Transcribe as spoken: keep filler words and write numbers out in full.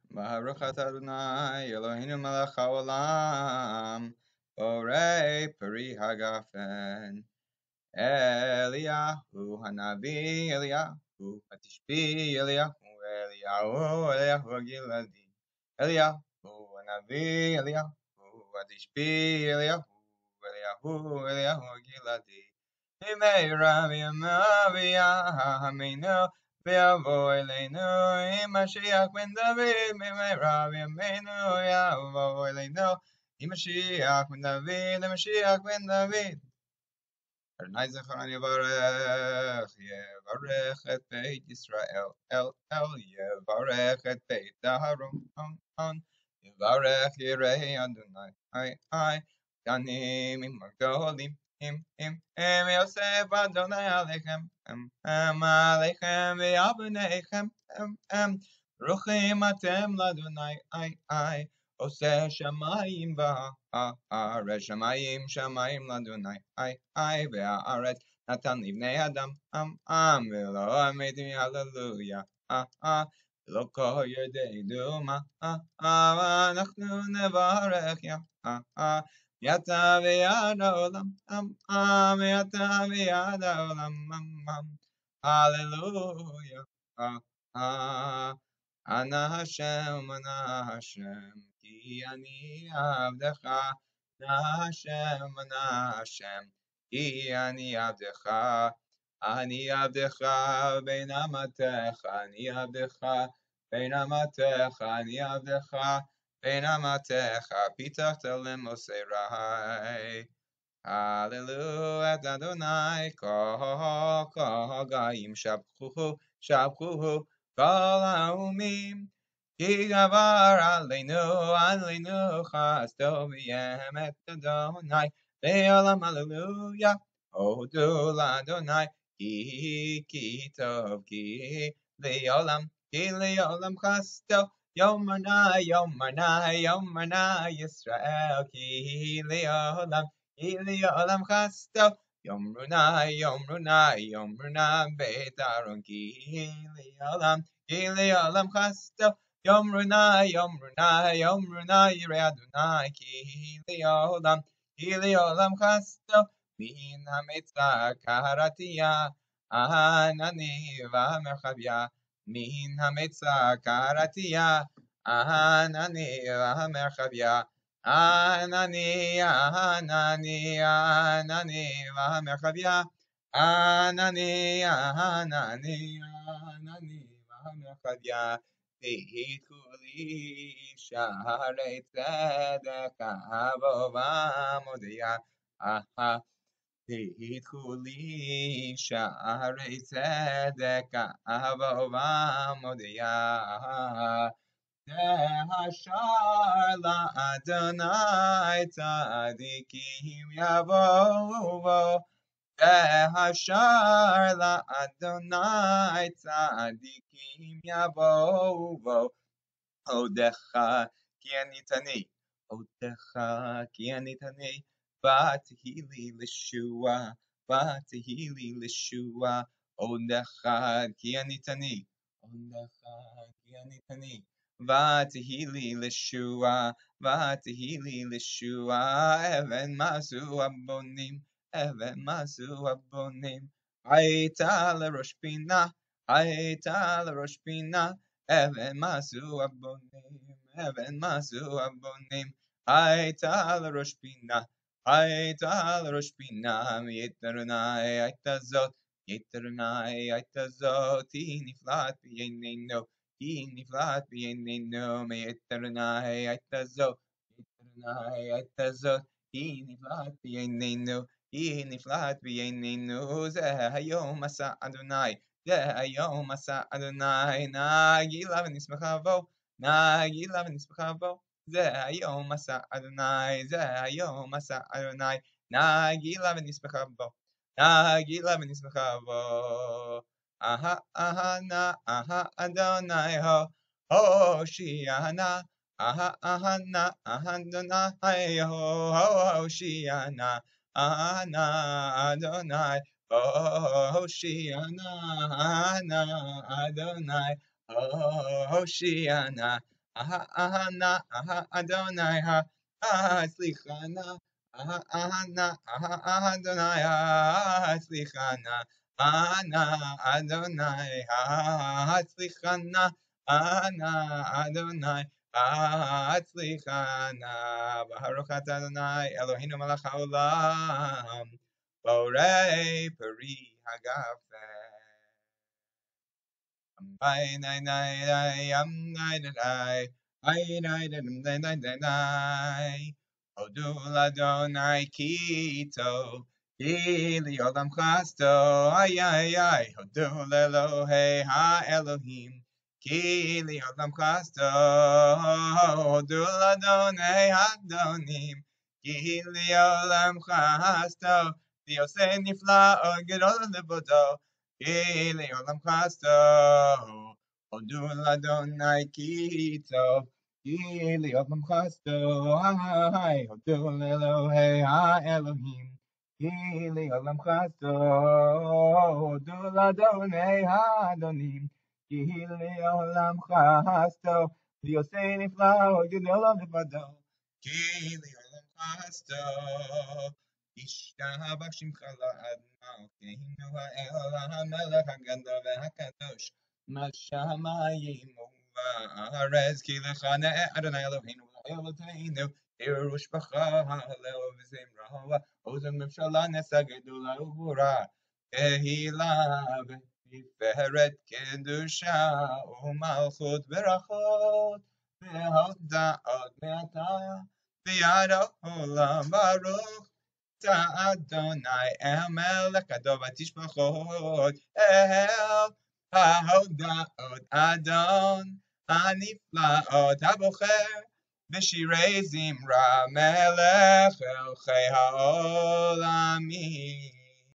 Baruch atah Adonai Eloheinu melech haolam, borei peri hagafen. Eliyahu hanavi, Eliyahu hatishbi, Eliyahu, Eliyahu, Eliyahu hagiladi. Eliyahu hanavi, Eliyahu hatishbi, Eliyahu, Eliyahu, Eliyahu hagiladi. Meira v'yamaviyah haminu v'yavo eleinu Mashiach ben David. Meira v'yameinu yavo eleinu Mashiach ben David. Mashiach ben David. Adonai Zechon Yevarech, Yevarech et Beit Yisrael, El El Yevarech et Beit Aharon, On Yevarech Yirei Adonai, I I Ganim im Margolim, Im Im Im Yosef Adonai Alechem, Em Em Alechem V'Abenechem, Em Em Ruchim Atem Ladonai, I I עושה שמיים והארץ, שמיים שמיים לאדוני, אי אי והארץ נתן לבני אדם, עם עם ולא המתים, הללויה, אה אה ולא כל ידי דומה, אה אה אנחנו נברך, יא אה אה יתה ויד העולם, עם עם יתה ויד העולם, עם עם הללויה, אה אה Ana Hashem, Ana Hashem, Ki Ani Avdecha. Ana Hashem, Ana Hashem, Ki Ani Avdecha. Ani Avdecha bein amatecha, Ani Avdecha bein amatecha, Ani Avdecha bein amatecha. Pitachta lemosei rai. Hallelujah, Adonai, Kol Kol Gaim Shabchuhu, Shabchuhu, Kol Haumim, Ki Gavar Aleinu, Aleinu Chasto V'Yemet Adonai, Le'olam Hallelujah, Hodu L'Adonai, Ki Ki Tov, Ki Le'olam, Ki Le'olam Chasto, Yomanai, Yomanai, Yomanai, Yisrael, Ki Le'olam, Ili olam chasto, Yom Runai, Yom Runai, Yom Runai, Beit Aaron, Ili olam, Ili olam chasto, Yom Runai, Yom Runai, Yom Runai, Yirei Adonai, Ili olam, Ili olam chasto, Min hametzah karatia, Anani v'hamerchavia, Min hametzah karatia, Anani v'hamerchavia, Anani, Anani, Anani, Vahamechavia. Anani, Anani, Anani, Vahamechavia. V'hikuli shaharei tzedek ahava modia. Aha. V'hikuli shaharei tzedek ahava modia. Hashar la Adonai tzadikim yavovo. Hashar la Adonai tzadikim yavovo. Odecha ki anitani, Odecha ki anitani. Vatihili lishua, Vatihili lishua. Odecha ki anitani, Odecha ki anitani. Vatihili lishua, Vatihili lishua. Even masu abonim, Even masu abonim. Aita lerosh pina, Aita lerosh pina. Even masu abonim, Even masu abonim. Aita lerosh pina, Aita lerosh pina. Yiternai aitazot, Yiternai aitazot. Niflat b'yeinenu, Niflat b'yeinenu. Yiternai aitazot, Yiternai aitazot. Niflat b'yeinenu, Niflat b'yeinenu. Zeh hayom asa Adonai. היום עשה אדוני נגילה ונשמחה בו, נגילה ונשמחה בו. זה היום עשה אדוני, זה היום עשה אדוני, נגילה ונשמחה בו, נגילה ונשמחה בו. אהה אהה נא, אהה אדוני הו, הושיע נא, אהה אהה נא, אהה אדוני הו, הושיע נא, אהה נא אדוני. Oh, Hoshiana, Adonai, oh, Hoshiana, Aha, aha, na, aha, Adonai, ha, ah, slichana. Aha, aha, na, aha, aha, Adonai, ha, slichana. Ana, Adonai, ha, slichana. Ana, Adonai, ha, slichana. Baruch atah Adonai, Eloheinu melech haolam. Borei peri hagafen. Bye, nine, nine, nine, um, nine, nine, nine, nine, nine, nine, nine, nine, nine. Odul Adonai Kito, Ili Olam Chasto, ay, ay, ay. Odul Elohei Ha Elohim, Kili Olam Chasto. Odul Adonai Adonim, Kili Olam Chasto. Dios nifla, Gedol Levodo. Ili olam chasto, odul Adonai kito. Ili olam chasto, hai, odul Elohei ha-Elohim. Ili olam chasto, odul Adonai ha-Adonim. Ili olam chasto, Yosei nifla, Gedol Levado. Ili olam chasto. השתבח שמך לעד מלכנו האל המלך הגדול והקדוש מהשמיים ובארץ כי לך נאה אדוני אלוהינו ואלוהינו פירוש בחר הלב וזמרה אוזן ממשלה נשא גדולה וגבורה תהילה ותפארת קדושה ומלכות ברכות והודאות מעתה ועד העולם ברוך Adonai El Melech Adov Tishbachot El HaHodaot Adon Haniflaot HaBocher B'shirei Zimra Melech El Chei HaOlamim